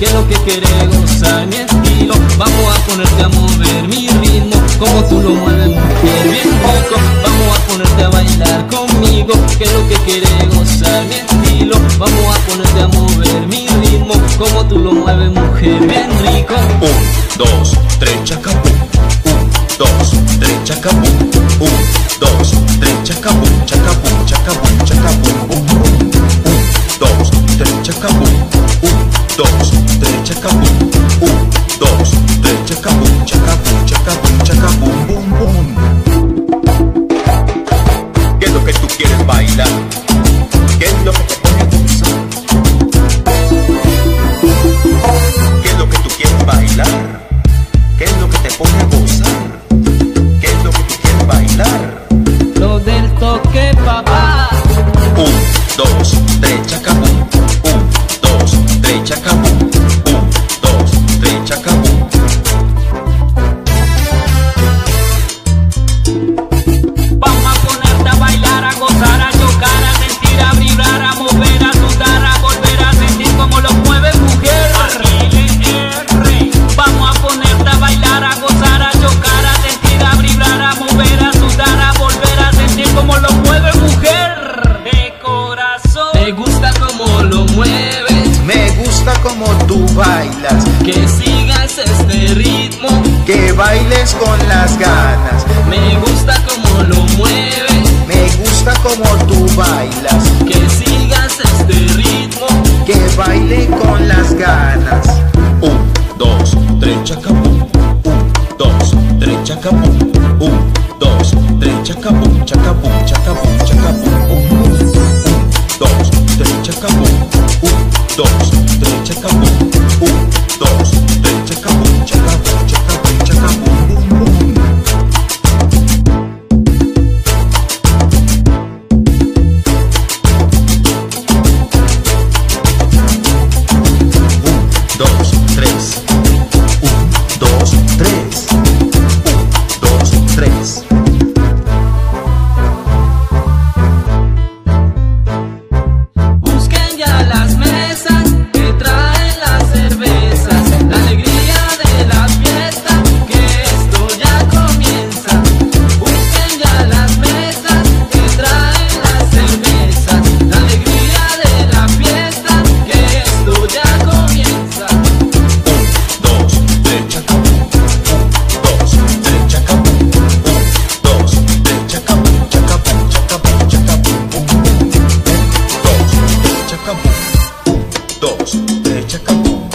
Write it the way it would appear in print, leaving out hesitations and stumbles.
que lo que querés gozar mi estilo. Vamos a ponerte a mover mi ritmo, como tú lo mueves mujer, bien rico. Vamos a ponerte a bailar conmigo, que lo que querés gozar mi estilo. Vamos a ponerte a mover mi ritmo, como tú lo mueves mujer, bien rico. 1, 2, 3, chacabum. 1, 2, 3, chacabum. 1, 2, 3, chacabum, chacabum, chacabum, chacabum, bum, bum. 1, 2, 3, chacabum. 1, 2, 3, chacabum. 1, 2, 3, chacabum, chacabum, chacabum, chacabum, bum, bum. ¿Qué es lo que tú quieres bailar? ¿Qué es lo que te pone a gozar? ¿Qué es lo que tú quieres bailar? ¿Qué es lo que te pone a gozar? ¿Qué es lo que tú quieres bailar? Lo del toque, papá. 1, 2, 3, chacabum. 1, 2, 3, chacabum. 1, 2, 3, chacabum. Vamos a ponerte a bailar, a gozar, a chocar, a sentir, a vibrar, a mover, a sudar, a volver a sentir como lo mueve mujer. Vamos a ponerte a bailar, a gozar, a chocar, a sentir, a vibrar, a mover, a sudar, a volver a sentir como lo mueve mujer. De corazón. Me gusta como lo mueves, Me gusta como tú bailas, que sigas este ritmo. que bailes con las ganas. Me gusta como lo mueves, Me gusta como tú bailas, que sigas este ritmo. que baile con las ganas. 1, 2, 3, chacabum. 1, 2, 3, chacabum. 1, 2, 3, chacabum, chacabum, chacabum, chacabum, bum, bum. 1, 2, 3, chacabum. 1, 2, 3, chacabum. 1, 2, 3, chacabum, chacabum, chacabum, chacabum, bum, bum. 1, 2, 3. 1, 2, 3. 1, 2, 3. Busquen ya las mesas que traen las cervezas, la alegría de la fiesta, que esto ya comienza. Busquen ya las mesas que traen las cervezas, la alegría de la fiesta, que esto ya comienza. 1, 2, 3, chacabum. 1, 2, 3, chacabum. 1, 2, 3, chacabum, chacabum, chacabum, chacabum, bum, bum. 1, 2, 3, chacabum. 1, 2, 3, chacabum.